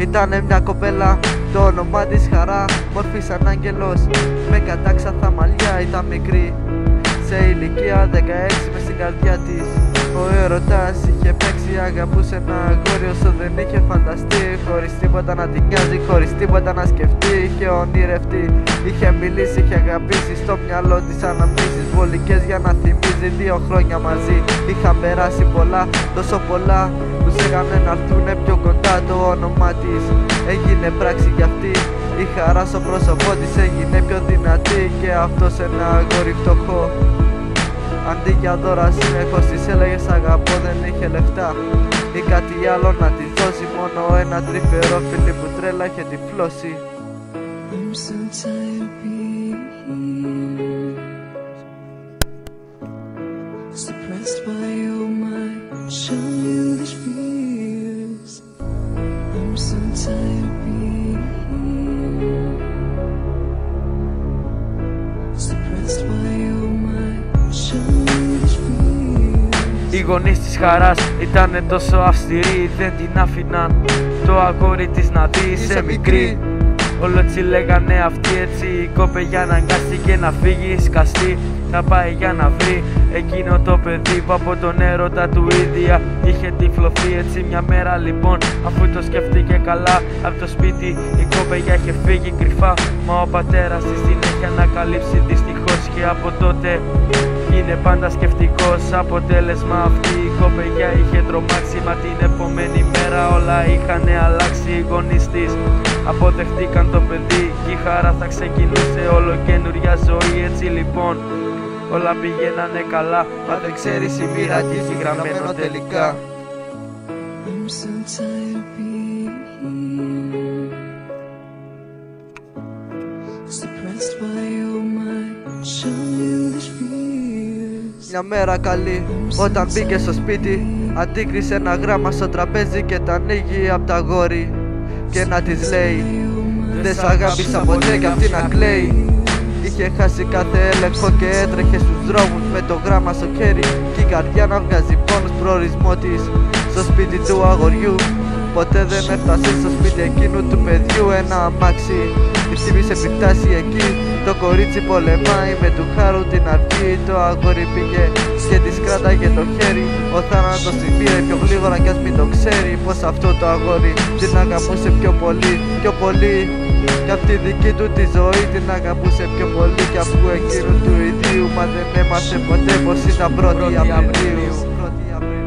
Ήτανε μια κοπέλα, το όνομά της Χαρά, μορφή σαν άγγελος, με κατάξαθα μαλλιά. Ήταν μικρή, σε ηλικία 16, μες στην καρδιά της ο έρωτας είχε παίξει. Αγαπούσε ένα αγόρι όσο δεν είχε φανταστεί, χωρίς τίποτα να την νοιάζει, χωρίς τίποτα να σκεφτεί. Είχε ονειρευτεί, είχε μιλήσει, είχε αγαπήσει, στο μυαλό της αναμνήσεις βολικές για να θυμίζει 2 χρόνια μαζί. Είχαν περάσει πολλά, τόσο πολλά που σε έκανε να έρθουνε πιο κοντά. Το όνομά της έγινε πράξη για αυτή, η χαρά στο πρόσωπό της έγινε πιο δυνατή. Και αυτό σε ένα αγόρι φτωχό, αντί για δώρα συνεχώς της έλεγε σ' αγαπώ, δεν είχε λεφτά ή κάτι άλλο να της δώσει, μόνο ένα τρυφερό φίλι που τρέλα είχε τυφλώσει. I'm so tired of being here, suppressed by your mind, show you these fears. I'm so tired of being here, suppressed by your mind, show you these fears. Οι γονείς της Χαράς ήτανε τόσο αυστηροί, δεν την άφηναν το αγόρι της να δει. Είσαι μικρή, όλο έτσι λέγανε αυτοί, έτσι η κοπελιά αναγκάστηκε να φύγει σκαστή, να πάει για να βρει εκείνο το παιδί που από τον έρωτα του ίδια είχε τυφλωθεί. Έτσι μια μέρα λοιπόν, αφού το σκέφτηκε καλά, από το σπίτι η κοπελιά είχε φύγει κρυφά, μα ο πατέρας της την έχει ανακαλύψει δυστυχώς. Και από τότε είναι πάντα σκεφτικός. Αποτέλεσμα αυτή η κοπελιά είχε τρομάξει, μα την επόμενη μέρα όλα είχαν αλλάξει. Οι γονείς της αποδεχτήκαν το παιδί και η Χαρά θα ξεκινούσε όλο καινούρια ζωή. Έτσι λοιπόν όλα πηγαίνανε καλά, μα δεν ξέρεις η μοίρα τι έχει γραμμένο τελικά. I'm so tired of being here, suppressed by your mind, show you these fears. Μια μέρα καλή, όταν μπήκε στο σπίτι, αντίκρισε ένα γράμμα στο τραπέζι και τα ανοίγει απ' τα αγόρι και να της λέει δεν σ' αγάπησα ποτέ, κι αυτή να κλαίει. Είχε χάσει κάθε έλεγχο και έτρεχε στους δρόμους με το γράμμα στο χέρι και η καρδιά να βγάζει πόνος. Προορισμό της στο σπίτι του αγοριού, ποτέ δεν έφτασε στο σπίτι εκείνου του παιδιού. Ένα αμάξι τη χτύπησε πριν φτάσει εκεί, το κορίτσι πολεμάει με του χάρου την αυγή. Το αγόρι πήγε και της κράταγε το χέρι, ο θάνατος την πήρε πιο γλίγορα κι ας μην το ξέρει, πως αυτό το αγόρι την αγαπούσε πιο πολύ, πιο πολύ. Κι απ' τη δική του τη ζωή την αγαπούσε πιο πολύ κι από εκείνου του ιδίου, μα δεν έμαθε ποτέ πως ήταν 1η Απριλίου.